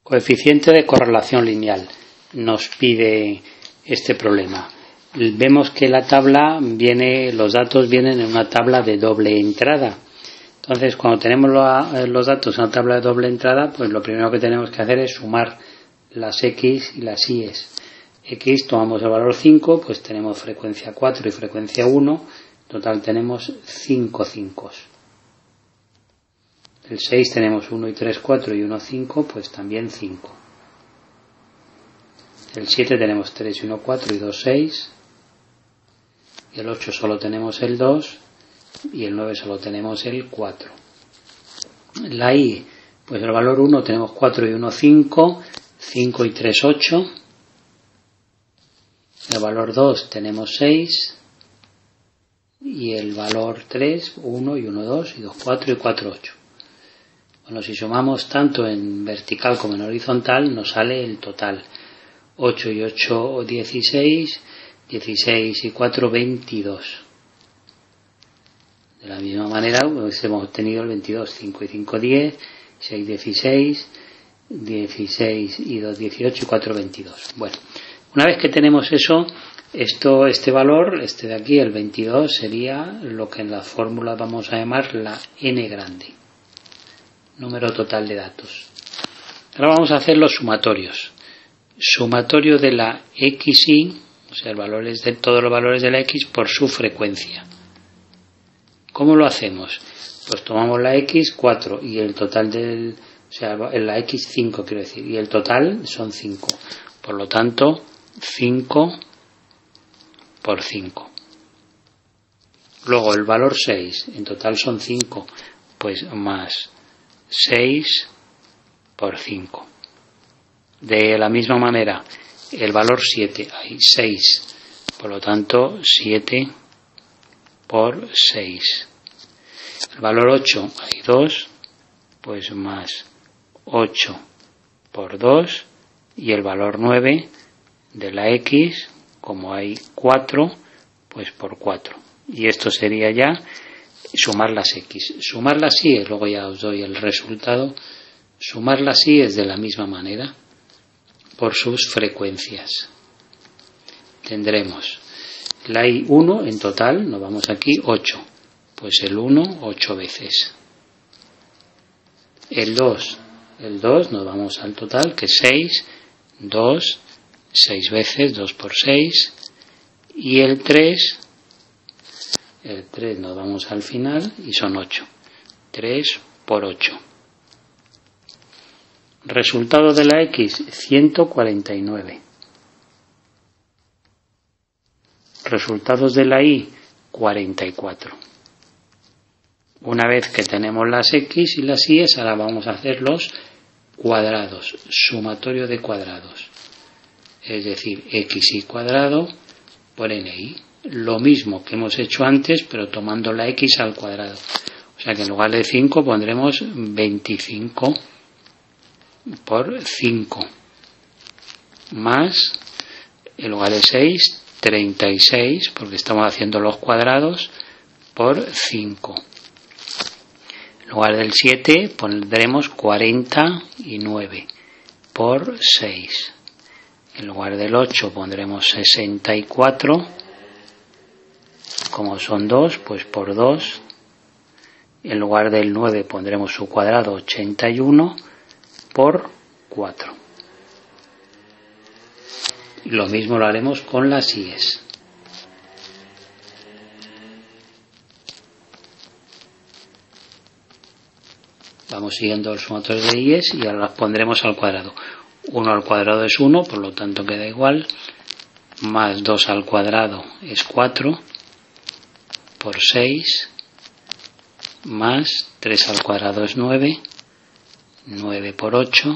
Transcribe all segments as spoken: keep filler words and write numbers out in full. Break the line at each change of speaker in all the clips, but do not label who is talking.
Coeficiente de correlación lineal. Nos pide este problema. Vemos que la tabla viene, los datos vienen en una tabla de doble entrada. Entonces, cuando tenemos los datos en una tabla de doble entrada, pues lo primero que tenemos que hacer es sumar las X y las Y's. X, tomamos el valor cinco, pues tenemos frecuencia cuatro y frecuencia uno. En total tenemos cinco cinco. El seis tenemos uno y tres, cuatro y uno, cinco, pues también cinco. El siete tenemos tres y uno, cuatro y dos, seis. Y el ocho solo tenemos el dos. Y el nueve solo tenemos el cuatro. La Y, pues el valor uno tenemos cuatro y uno, cinco. cinco y tres, ocho. El valor dos tenemos seis. Y el valor tres, uno y uno, dos y dos, cuatro y cuatro, ocho. Bueno, si sumamos tanto en vertical como en horizontal, nos sale el total. ocho y ocho, dieciséis. dieciséis y cuatro, veintidós. De la misma manera, pues hemos obtenido el veintidós. cinco y cinco, diez. seis, dieciséis. dieciséis y dos, dieciocho y cuatro, veintidós. Bueno, una vez que tenemos eso, esto, este valor, este de aquí, el veintidós, sería lo que en la fórmula vamos a llamar la n grande. Número total de datos. Ahora vamos a hacer los sumatorios. Sumatorio de la xy, o sea, el valor es de todos los valores de la x por su frecuencia. ¿Cómo lo hacemos? Pues tomamos la x, cuatro, y el total del, o sea, la x, cinco quiero decir, y el total son cinco. Por lo tanto, cinco por cinco. Luego el valor seis, en total son cinco, pues más seis por cinco. De la misma manera, el valor siete, hay seis, por lo tanto siete por seis. El valor ocho, hay dos, pues más ocho por dos, y el valor nueve de la x, como hay cuatro, pues por cuatro. Y esto sería ya sumar las x. Sumar las y, luego ya os doy el resultado. Sumar las y es de la misma manera, por sus frecuencias. Tendremos la y uno en total, nos vamos aquí, ocho. Pues el uno, ocho veces. El dos, el dos, nos vamos al total, que es seis. dos, seis veces, dos por seis. Y el tres, el tres nos vamos al final y son ocho. tres por ocho. Resultado de la x, ciento cuarenta y nueve. Resultados de la y, cuarenta y cuatro. Una vez que tenemos las x y las y, ahora vamos a hacer los cuadrados, sumatorio de cuadrados. Es decir, xy cuadrado por ni. Lo mismo que hemos hecho antes, pero tomando la x al cuadrado. O sea que en lugar de cinco pondremos veinticinco por cinco. Más, en lugar de seis, treinta y seis, porque estamos haciendo los cuadrados, por cinco. En lugar del siete pondremos cuarenta y nueve por seis. En lugar del ocho pondremos sesenta y cuatro. Como son dos, pues por dos. En lugar del nueve pondremos su cuadrado, ochenta y uno por cuatro. Y lo mismo lo haremos con las y's. Vamos siguiendo el sumatorio de y's y ahora las pondremos al cuadrado. uno al cuadrado es uno, por lo tanto queda igual. Más dos al cuadrado es cuatro. Por seis. Más tres al cuadrado es nueve. nueve por ocho.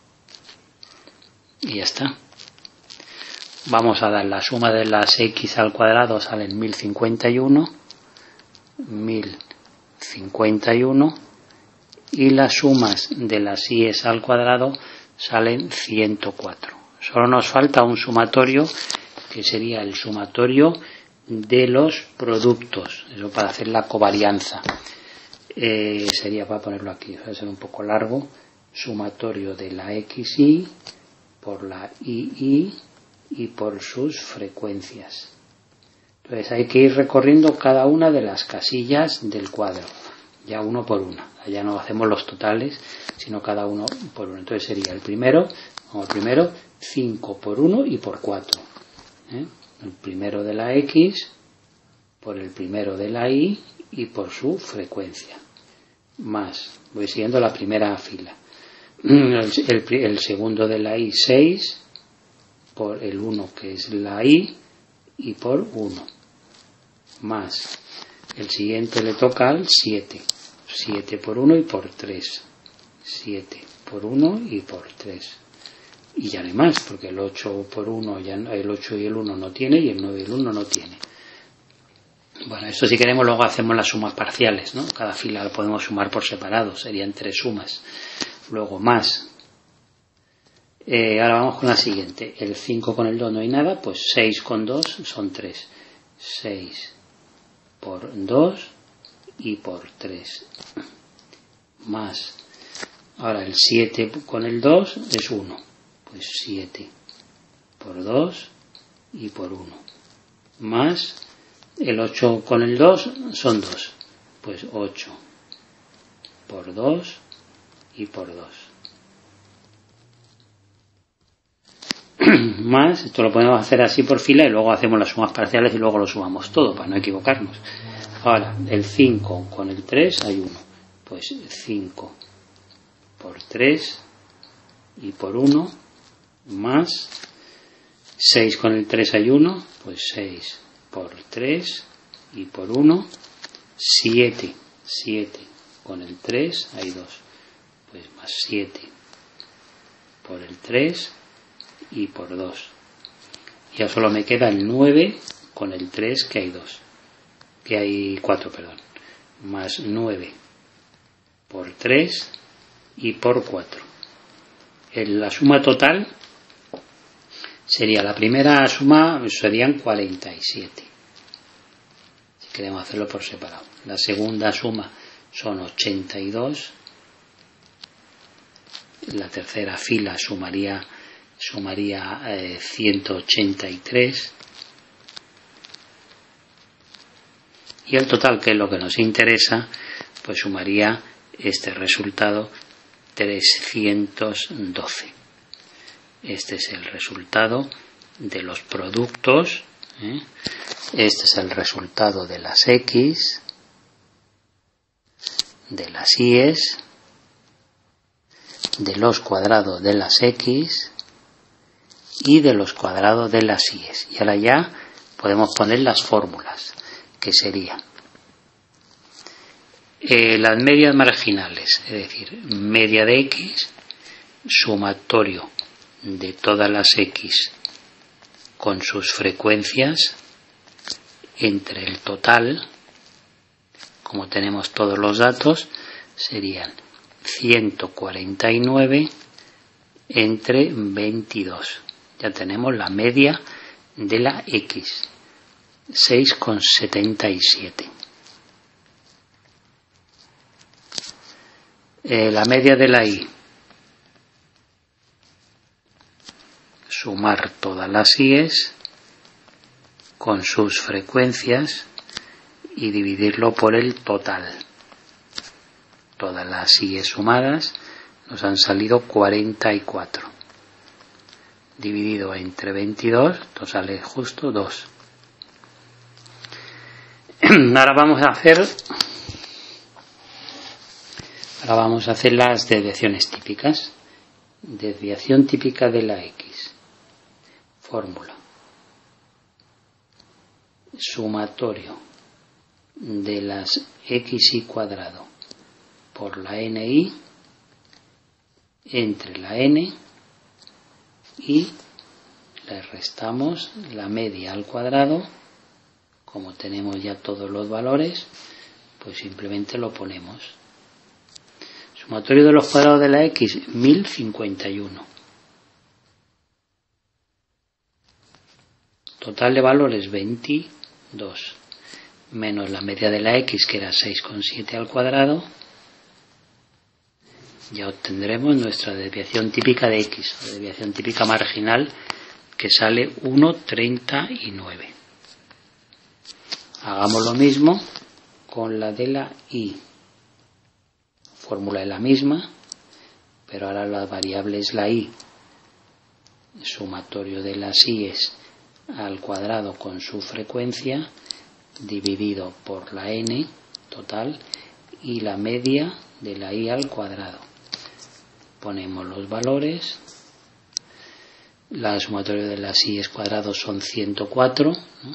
Y ya está. Vamos a dar la suma de las x al cuadrado, salen mil cincuenta y uno. mil cincuenta y uno. Y las sumas de las y's al cuadrado salen ciento cuatro. Solo nos falta un sumatorio, que sería el sumatorio de los productos. Eso para hacer la covarianza. Eh, sería, para ponerlo aquí, va a ser un poco largo. sumatorio de la xy por la ii y por sus frecuencias. Entonces hay que ir recorriendo cada una de las casillas del cuadro, ya uno por una. Allá no hacemos los totales, sino cada uno por uno. Entonces sería el primero, como el primero, cinco por uno y por cuatro. ¿Eh? El primero de la x por el primero de la y y por su frecuencia. Más, voy siguiendo la primera fila. El, el, el segundo de la y, seis por el uno que es la y y por uno. Más, el siguiente le toca al siete. siete por uno y por tres. siete por uno y por tres. Y ya no hay más, porque el ocho por uno, ya el ocho y el uno no tiene, y el nueve y el uno no tiene. Bueno, esto si queremos luego hacemos las sumas parciales, ¿no? Cada fila lo podemos sumar por separado, serían tres sumas. Luego más. Eh, ahora vamos con la siguiente. El cinco con el dos no hay nada, pues seis con dos son tres. seis por dos y por tres. Más. Ahora el siete con el dos es uno. Pues siete por dos y por uno. Más el ocho con el dos son dos. Pues ocho por dos y por dos. Más, esto lo podemos hacer así por fila y luego hacemos las sumas parciales y luego lo sumamos todo para no equivocarnos. Ahora, el cinco con el tres hay uno. Pues cinco por tres y por uno. Más seis con el tres hay uno. Pues seis por tres y por uno. siete. siete con el tres hay dos. Pues más siete por el tres y por dos. Ya solo me queda el nueve con el tres que hay dos. Que hay cuatro, perdón. Más nueve por tres y por cuatro. En la suma total sería, la primera suma serían cuarenta y siete. Si queremos hacerlo por separado. La segunda suma son ochenta y dos. La tercera fila sumaría sumaría eh, ciento ochenta y tres. Y el total, que es lo que nos interesa, pues sumaría este resultado trescientos doce. Este es el resultado de los productos, ¿eh? Este es el resultado de las X, de las Y's, de los cuadrados de las X y de los cuadrados de las Y's. Y ahora ya podemos poner las fórmulas, que serían eh, las medias marginales, es decir, media de X, sumatorio de todas las X con sus frecuencias entre el total, como tenemos todos los datos, serían ciento cuarenta y nueve entre veintidós. Ya tenemos la media de la X, seis coma setenta y siete. Eh, la media de la Y, sumar todas las Y's con sus frecuencias y dividirlo por el total. Todas las Y's sumadas nos han salido cuarenta y cuatro. Dividido entre veintidós, esto sale justo dos. Ahora vamos a hacer ahora vamos a hacer las desviaciones típicas. Desviación típica de la X. Fórmula. Sumatorio de las xy cuadrado por la ni entre la n y le restamos la media al cuadrado. Como tenemos ya todos los valores, pues simplemente lo ponemos. Sumatorio de los cuadrados de la X, mil cincuenta y uno. Total de valores veintidós. Menos la media de la X, que era seis coma siete al cuadrado. ya obtendremos nuestra desviación típica de X, o desviación típica marginal, que sale uno coma treinta y nueve. Hagamos lo mismo con la de la Y. Fórmula es la misma, pero ahora la variable es la Y. El sumatorio de las I's al cuadrado con su frecuencia dividido por la n total y la media de la I al cuadrado. Ponemos los valores. La sumatorio de las I's cuadrados son ciento cuatro, ¿no?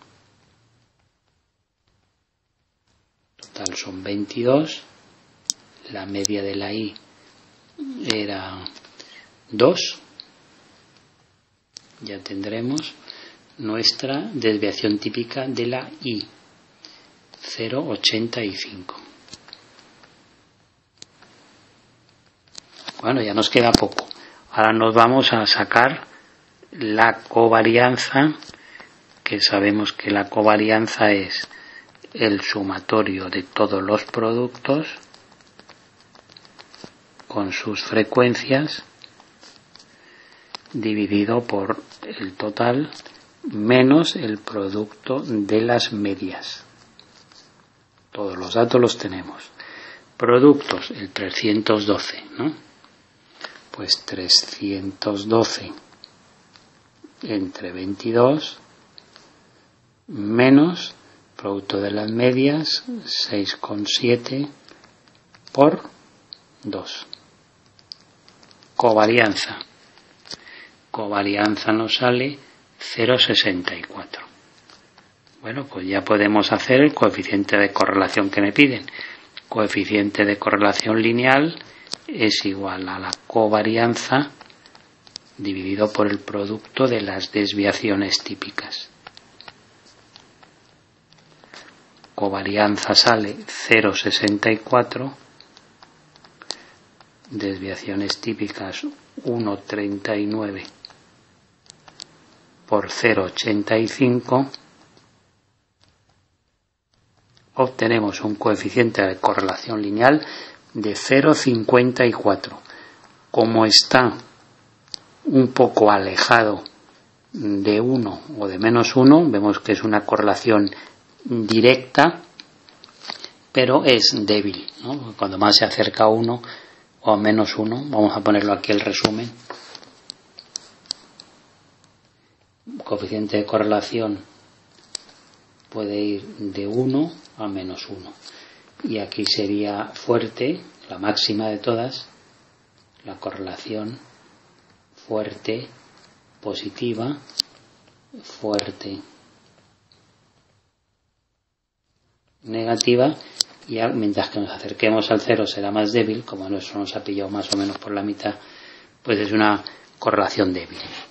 Total son veintidós. La media de la I era dos. Ya tendremos nuestra desviación típica de la Y, cero coma ochenta y cinco. Bueno, ya nos queda poco. Ahora nos vamos a sacar la covarianza, que sabemos que la covarianza es el sumatorio de todos los productos con sus frecuencias dividido por el total menos el producto de las medias. Todos los datos los tenemos. Productos, el trescientos doce, ¿no? Pues trescientos doce entre veintidós menos producto de las medias seis coma siete por dos. Covarianza. Covarianza nos sale cero coma sesenta y cuatro. Bueno, pues ya podemos hacer el coeficiente de correlación que me piden. Coeficiente de correlación lineal es igual a la covarianza dividido por el producto de las desviaciones típicas. Covarianza sale cero coma sesenta y cuatro, desviaciones típicas uno coma treinta y nueve por cero coma ochenta y cinco, obtenemos un coeficiente de correlación lineal de cero coma cincuenta y cuatro. Como está un poco alejado de uno o de menos uno, vemos que es una correlación directa, pero es débil, ¿no? Cuando más se acerca a uno o a menos uno, vamos a ponerlo aquí el resumen. Coeficiente de correlación puede ir de uno a menos uno. Y aquí sería fuerte, la máxima de todas, la correlación fuerte, positiva, fuerte, negativa, y mientras que nos acerquemos al cero será más débil, como nuestro nos ha pillado más o menos por la mitad, pues es una correlación débil.